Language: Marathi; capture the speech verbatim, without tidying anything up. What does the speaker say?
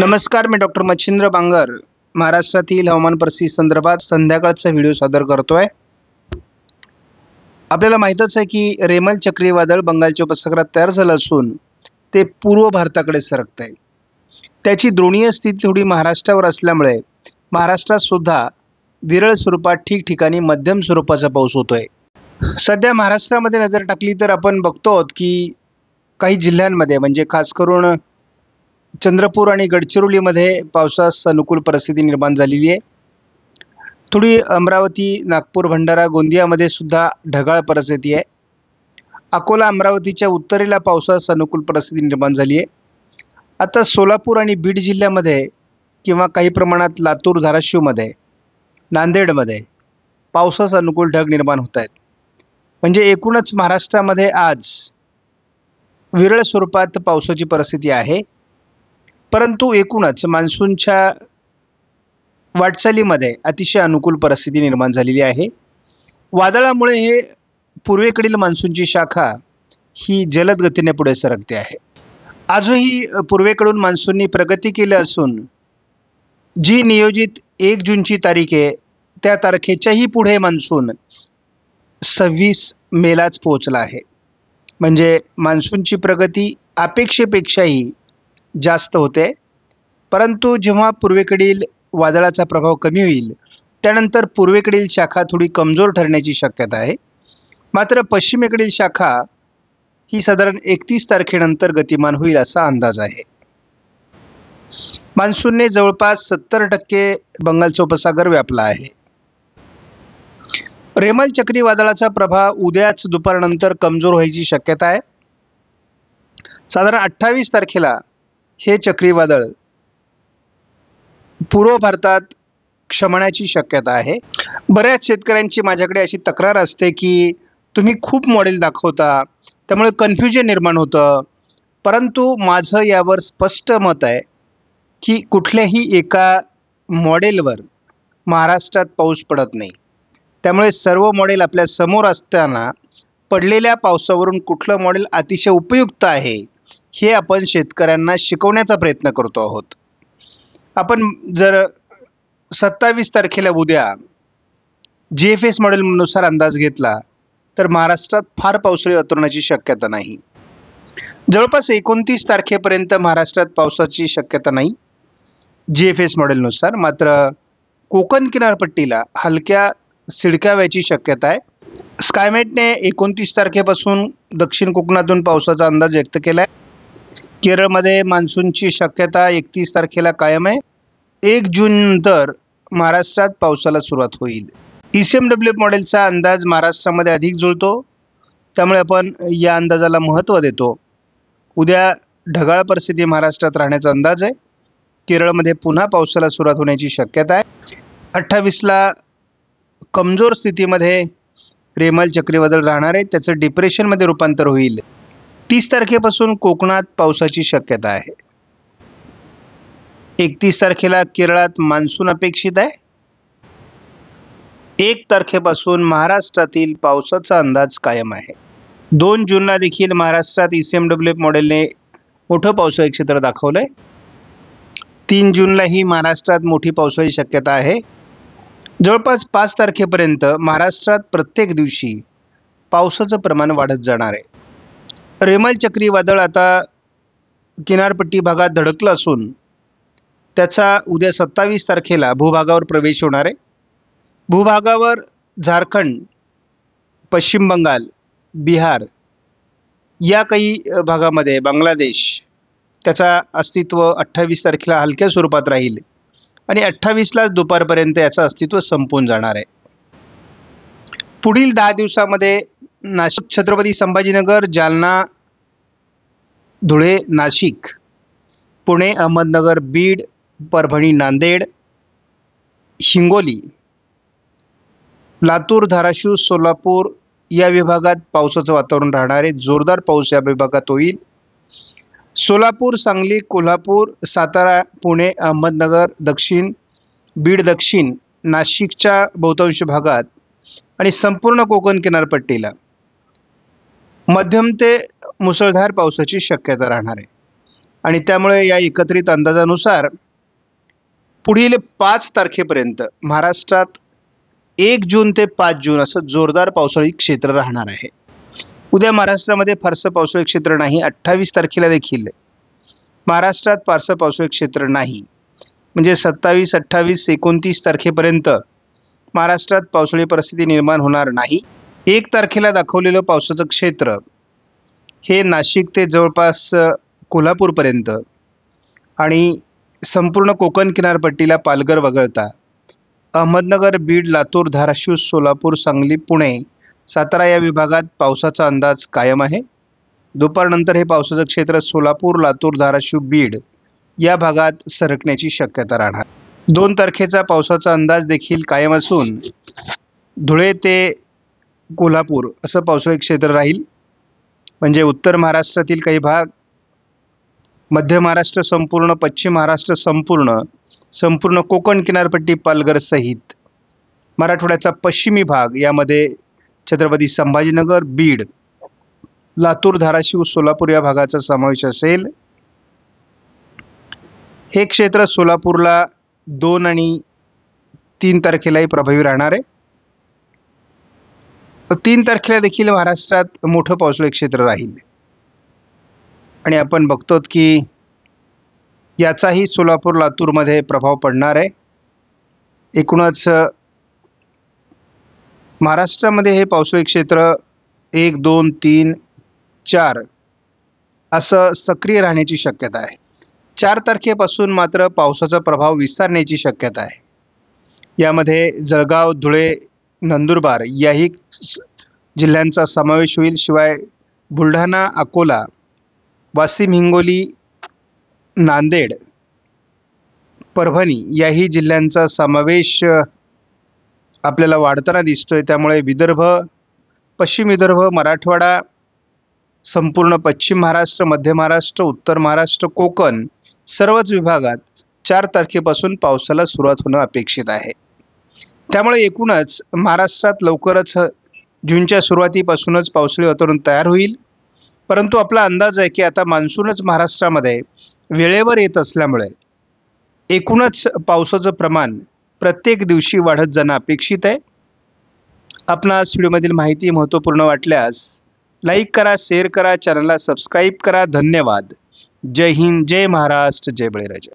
नमस्कार, मी डॉक्टर मच्छिंद्र बांगर महाराष्ट्रातील हवामान परिस्थिती संदर्भात संध्याकाळचा व्हिडिओ सादर करतोय। आपल्याला माहितच आहे की रेमल चक्रीवादळ बंगालच्या उपसागरात तयार झालं असून ते पूर्व भारताकडे सरकत आहे। त्याची द्रोणीय स्थिती थोडी महाराष्ट्रावर असल्यामुळे महाराष्ट्रात सुद्धा विरळ स्वरूपात ठिकठिकाणी मध्यम स्वरूपाचा पाऊस होतोय। सध्या महाराष्ट्रामध्ये नजर टाकली तर आपण बघतो आहोत की काही जिल्ह्यांमध्ये म्हणजे खास करून चंद्रपूर आणि गडचिरोलीमध्ये पावसास अनुकूल परिस्थिती निर्माण झालेली आहे। थोडी अमरावती, नागपूर, भंडारा, गोंदियामध्ये सुद्धा ढगाळ परिस्थिती आहे। अकोला, अमरावतीच्या उत्तरेला पावसास अनुकूल परिस्थिती निर्माण झाली आहे। आता सोलापूर आणि बीड जिल्ह्यामध्ये किंवा काही प्रमाणात लातूर, धाराशिवमध्ये, नांदेडमध्ये पावसास अनुकूल ढग निर्माण होत आहेत। म्हणजे एकूणच महाराष्ट्रामध्ये आज विरळ स्वरूपात पावसाची परिस्थिती आहे। परंतु एकूणच मान्सूनच्या वाटचालीमध्ये अतिशय अनुकूल परिस्थिती निर्माण झालेली आहे। वादळामुळे हे पूर्वेकडील मान्सूनची शाखा ही जलद गतीने पुढे सरकते आहे। आजही पूर्वेकडून मान्सूनने प्रगती केली असून जी नियोजित एक जूनची तारीख आहे त्या तारखेच्याही पुढे मान्सून सव्वीस मेलाच पोहोचला आहे। म्हणजे मान्सूनची प्रगती अपेक्षेपेक्षाही जास्त होते। परंतु जेव्हा पूर्वेकडील वादळाचा प्रभाव कमी होईल त्यानंतर पूर्वेकडील शाखा थोडी कमजोर ठरण्याची शक्यता आहे। मात्र पश्चिमेकडील शाखा ही साधारण एकतीस तारखेनंतर गतिमान होईल असा अंदाज आहे। मान्सूनने जवळपास सत्तर टक्के बंगालचा उपसागर व्यापला आहे। रेमल चक्रीवादळाचा प्रभाव उद्याच दुपारनंतर कमजोर व्हायची शक्यता आहे। साधारण अठ्ठावीस तारखेला हे चक्रीवादळ पूर्व भारतात शमण्याची शक्यता आहे। बऱ्याच शेतकऱ्यांची माझ्याकडे अशी तक्रार असते की तुम्ही खूप मॉडेल दाखवता त्यामुळे कन्फ्युजन निर्माण होतं। परंतु माझं यावर स्पष्ट मत आहे की कुठल्याही एका मॉडेलवर महाराष्ट्रात पाऊस पडत नाही। त्यामुळे सर्व मॉडेल आपल्या समोर असताना पडलेल्या पावसावरून कुठलं मॉडेल अतिशय उपयुक्त आहे हे आपण शेतकऱ्यांना शिकवण्याचा प्रयत्न करतो आहोत। आपण जर सत्तावीस तारखेला उद्या जी एफ एस मॉडेलनुसार अंदाज घेतला तर महाराष्ट्रात फार पावसाळी वातावरणाची शक्यता नाही। जवळपास एकोणतीस तारखेपर्यंत महाराष्ट्रात पावसाची शक्यता नाही जी एफ एस मॉडेलनुसार। मात्र कोकण किनारपट्टीला हलक्या सिडकाव्याची शक्यता आहे। स्कायमेटने एकोणतीस तारखेपासून दक्षिण कोकणातून पावसाचा अंदाज व्यक्त केला आहे। केरळमध्ये मान्सूनची शक्यता एकतीस तारखेला कायम आहे। एक जून नंतर महाराष्ट्रात पावसाला सुरुवात होईल। ई सी एम डब्ल्यू मॉडेलचा अंदाज महाराष्ट्रामध्ये अधिक जुळतो त्यामुळे आपण या अंदाजाला महत्त्व देतो। उद्या ढगाळ परिस्थिती महाराष्ट्रात राहण्याचा अंदाज आहे। केरळमध्ये पुन्हा पावसाला सुरुवात होण्याची शक्यता आहे। अठ्ठावीसला कमजोर स्थितीमध्ये रेमल चक्रीवादळ राहणार आहे, त्याचं डिप्रेशनमध्ये रूपांतर होईल। तीस तारखेपासून कोकणात पावसाची शक्यता आहे। एकतीस तारखेला केरळात मान्सून अपेक्षित आहे। एक तारखेपासून महाराष्ट्रातील पावसाचा अंदाज कायम आहे। दोन जूनला देखील महाराष्ट्रात ई सी एम डब्ल्यू मॉडेलने मोठं पावसाळी क्षेत्र दाखवलं आहे। तीन जूनलाही महाराष्ट्रात मोठी पावसाळी शक्यता आहे। जवळपास पाच तारखेपर्यंत महाराष्ट्रात प्रत्येक दिवशी पावसाचं प्रमाण वाढत जाणार आहे। रेमल चक्रीवादळ आता किनारपट्टी भागात धडकलं असून त्याचा उद्या सत्तावीस तारखेला भूभागावर प्रवेश होणार आहे। भूभागावर झारखंड, पश्चिम बंगाल, बिहार या काही भागामध्ये बांगलादेश त्याचा अस्तित्व अठ्ठावीस तारखेला हलक्या स्वरूपात राहील आणि अठ्ठावीसला दुपारपर्यंत याचं अस्तित्व संपून जाणार आहे। पुढील दहा दिवसामध्ये नाशिक, छत्रपती संभाजीनगर, जालना, धुळे, नाशिक, पुणे, अहमदनगर, बीड, परभणी, नांदेड, हिंगोली, लातूर, धाराशिव, सोलापूर या विभागात पावसाचं वातावरण राहणार आहे। जोरदार पाऊस या विभागात होईल। सोलापूर, सांगली, कोल्हापूर, सातारा, पुणे, अहमदनगर दक्षिण, बीड दक्षिण, नाशिकच्या बहुतांश भागात आणि संपूर्ण कोकण किनारपट्टीला मध्यम ते मुसळधार पावसाची शक्यता राहणार आहे। आणि त्यामुळे या एकत्रित अंदाजानुसार पुढील पाच तारखेपर्यंत महाराष्ट्रात एक जून ते पाच जून असं जोरदार पावसाळी क्षेत्र राहणार आहे. उद्या महाराष्ट्रामध्ये फारसं पावसाळी क्षेत्र नाही. अठ्ठावीस तारखेला देखील महाराष्ट्रात फारसं पावसाळी क्षेत्र नाही. म्हणजे सत्तावीस अठ्ठावीस एकोणतीस तारखेपर्यंत महाराष्ट्रात पावसाळी परिस्थिती निर्माण होणार नाही. एक तारखेला दाखवलेलं पावसाचं क्षेत्र हे नाशिक ते जवळपास कोल्हापूरपर्यंत आणि संपूर्ण कोकण किनारपट्टीला पालघर वगळता अहमदनगर, बीड, लातूर, धाराशिव, सोलापूर, सांगली, पुणे, सातारा या विभागात पावसाचा अंदाज कायम आहे. दुपारनंतर हे पावसाचं क्षेत्र सोलापूर, लातूर, धाराशिव, बीड या भागात सरकण्याची शक्यता राहणार. दोन तारखेचा पावसाचा अंदाज देखील कायम असून धुळे ते कोल्हापूर असं पावसाळी क्षेत्र राहील. म्हणजे उत्तर महाराष्ट्रातील काही भाग, मध्य महाराष्ट्र संपूर्ण, पश्चिम महाराष्ट्र संपूर्ण, संपूर्ण कोकण किनारपट्टी पालघर सहित मराठवाड्याचा पश्चिमी भाग, यामध्ये छत्रपती संभाजीनगर, बीड, लातूर, धाराशिव, सोलापूर या भागाचा समावेश असेल. हे क्षेत्र सोलापूरला दोन आणि तीन तारखेलाही प्रभावी राहणार आहे. तीन तारखेला देखील महाराष्ट्रात मोठं पावसाळी क्षेत्र राहील आणि आपण बघतो की याचाही सोलापूर, लातूरमध्ये प्रभाव पडणार आहे. एकूणच महाराष्ट्रामध्ये हे पावसाळी क्षेत्र एक दोन तीन चार असं सक्रिय राहण्याची शक्यता आहे. चार तारखेपासून मात्र पावसाचा प्रभाव विस्तारण्याची शक्यता आहे. यामध्ये जळगाव, धुळे, नंदुरबार याही जिल्ह्यांचा समावेश होईल. शिवाय बुलढाणा, अकोला, वाशिम, हिंगोली, नांदेड, परभणी याही जिल्ह्यांचा समावेश आपल्याला वाढताना दिसतोय. त्यामुळे विदर्भ, पश्चिम विदर्भ, मराठवाडा, संपूर्ण पश्चिम महाराष्ट्र, मध्य महाराष्ट्र, उत्तर महाराष्ट्र, कोकण सर्वच विभागात चार तारखेपासून पावसाला सुरुवात होणं अपेक्षित आहे. त्यामुळे एकूणच महाराष्ट्रात लवकरच जूनच्या सुरुवातीपासूनच पावसाळी वातावरण तयार होईल. परंतु आपला अंदाज आहे की आता मान्सूनच महाराष्ट्रामध्ये वेळेवर येत असल्यामुळे एकूणच पावसाचं प्रमाण प्रत्येक दिवशी वाढत जाणं अपेक्षित आहे. आपणास व्हिडिओमधील माहिती महत्त्वपूर्ण वाटल्यास लाईक करा, शेअर करा, चॅनलला सबस्क्राईब करा. धन्यवाद. जय हिंद, जय महाराष्ट्र, जय बळीराजा.